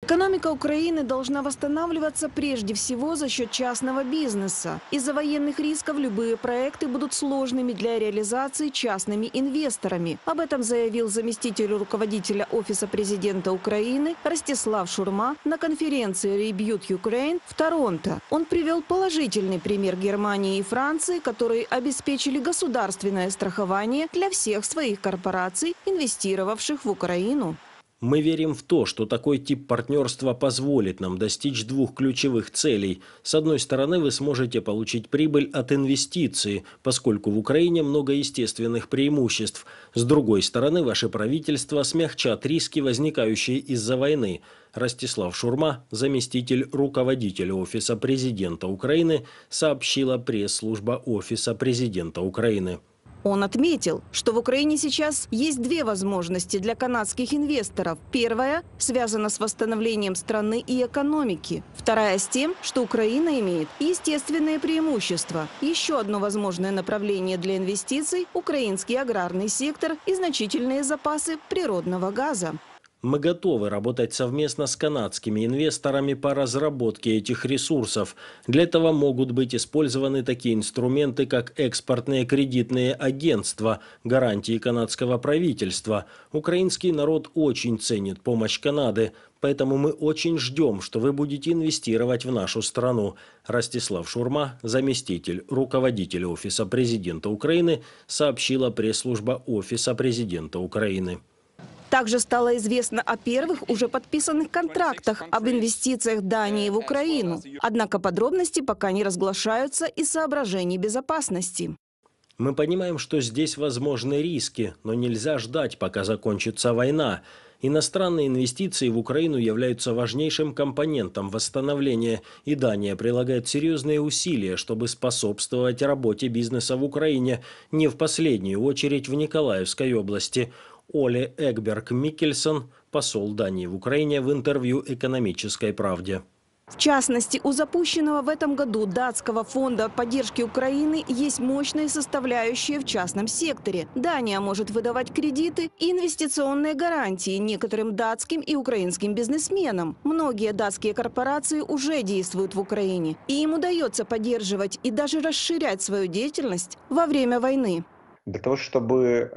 Экономика Украины должна восстанавливаться прежде всего за счет частного бизнеса. Из-за военных рисков любые проекты будут сложными для реализации частными инвесторами. Об этом заявил заместитель руководителя Офиса президента Украины Ростислав Шурма на конференции Rebuild Ukraine в Торонто. Он привел положительный пример Германии и Франции, которые обеспечили государственное страхование для всех своих корпораций, инвестировавших в Украину. Мы верим в то, что такой тип партнерства позволит нам достичь двух ключевых целей. С одной стороны, вы сможете получить прибыль от инвестиций, поскольку в Украине много естественных преимуществ. С другой стороны, ваше правительство смягчат риски, возникающие из-за войны. Ростислав Шурма, заместитель руководителя Офиса президента Украины, сообщила пресс-служба Офиса президента Украины. Он отметил, что в Украине сейчас есть две возможности для канадских инвесторов. Первая связана с восстановлением страны и экономики. Вторая с тем, что Украина имеет естественные преимущества. Еще одно возможное направление для инвестиций – украинский аграрный сектор и значительные запасы природного газа. Мы готовы работать совместно с канадскими инвесторами по разработке этих ресурсов. Для этого могут быть использованы такие инструменты, как экспортные кредитные агентства, гарантии канадского правительства. Украинский народ очень ценит помощь Канады, поэтому мы очень ждем, что вы будете инвестировать в нашу страну. Ростислав Шурма, заместитель руководителя Офиса президента Украины, сообщила пресс-служба Офиса президента Украины. Также стало известно о первых уже подписанных контрактах об инвестициях Дании в Украину. Однако подробности пока не разглашаются из соображений безопасности. Мы понимаем, что здесь возможны риски, но нельзя ждать, пока закончится война. Иностранные инвестиции в Украину являются важнейшим компонентом восстановления, и Дания прилагает серьезные усилия, чтобы способствовать работе бизнеса в Украине, не в последнюю очередь в Николаевской области. Оле Эгберг Миккельсон, посол Дании в Украине, в интервью «Экономической правде». В частности, у запущенного в этом году датского фонда поддержки Украины есть мощные составляющие в частном секторе. Дания может выдавать кредиты и инвестиционные гарантии некоторым датским и украинским бизнесменам. Многие датские корпорации уже действуют в Украине, и им удается поддерживать и даже расширять свою деятельность во время войны. Для того, чтобы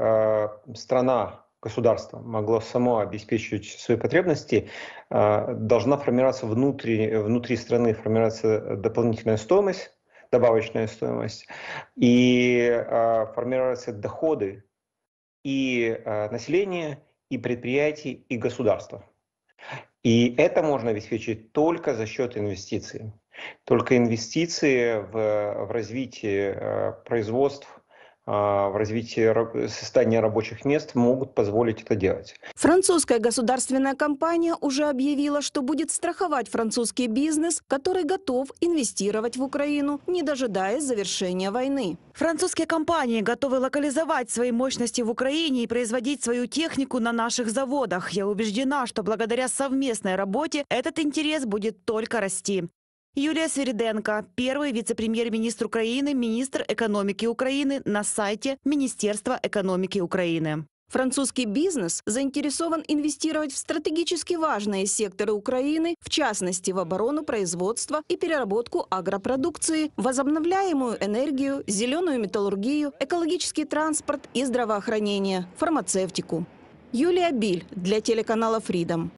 государство могло само обеспечивать свои потребности, должна формироваться внутри страны дополнительная стоимость, добавочная стоимость, и формироваться доходы и населения, и предприятий, и государства. И это можно обеспечить только за счет инвестиций. Только инвестиции в развитие производств, в развитии создания рабочих мест могут позволить это делать. Французская государственная компания уже объявила, что будет страховать французский бизнес, который готов инвестировать в Украину, не дожидаясь завершения войны. Французские компании готовы локализовать свои мощности в Украине и производить свою технику на наших заводах. Я убеждена, что благодаря совместной работе этот интерес будет только расти. Юлия Свириденко, первый вице-премьер-министр Украины, министр экономики Украины, на сайте Министерства экономики Украины. Французский бизнес заинтересован инвестировать в стратегически важные секторы Украины, в частности в оборону, производство и переработку агропродукции, возобновляемую энергию, зеленую металлургию, экологический транспорт и здравоохранение, фармацевтику. Юлия Биль для телеканала Freedom.